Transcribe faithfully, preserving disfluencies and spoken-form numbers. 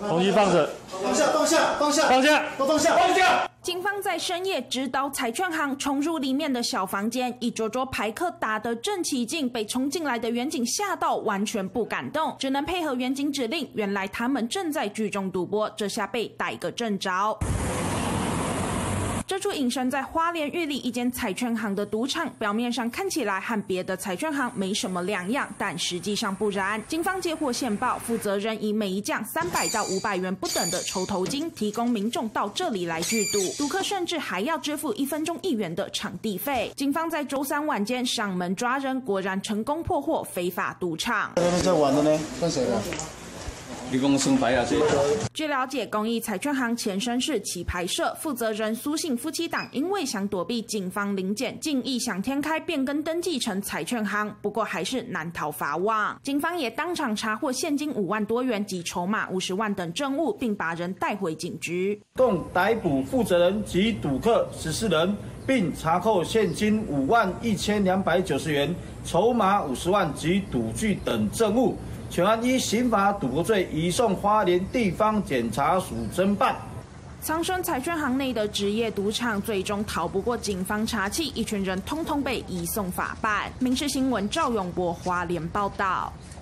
东西放着， 放下，放下，放下， 放下， 都放下，放下。 警方在深夜直捣彩券行，冲入里面的小房间，一桌桌牌客打得正起劲，被冲进来的员警吓到，完全不敢动，只能配合员警指令。原来他们正在聚众赌博，这下被逮个正着。这处隐身在花莲玉里一间彩券行的赌场，表面上看起来和别的彩券行没什么两样，但实际上不然。警方接获线报，负责人以每一将三百到五百元不等的筹头金，提供民众到这里来聚赌，赌客甚至还要支付一分钟一元的场地费。警方在周三晚间上门抓人，果然成功破获非法赌场。 那边在玩的呢，跟谁的？ 你讲算牌啊？ 据了解，公益彩券行前身是棋牌社，负责人苏姓夫妻档因为想躲避警方临检，竟异想天开变更登记成彩券行，不过还是难逃法网。警方也当场查获现金五万多元及筹码五十万等证物，并把人带回警局。 共逮捕负责人及赌客十四人，并查扣现金五万一千两百九十元、筹码五十万及赌具等证物。全案依刑法赌博罪移送花莲地方检察署侦办。 苍生彩券行内的职业赌场最终逃不过警方查缉，一群人通通被移送法办。民视新闻赵永博花莲报道。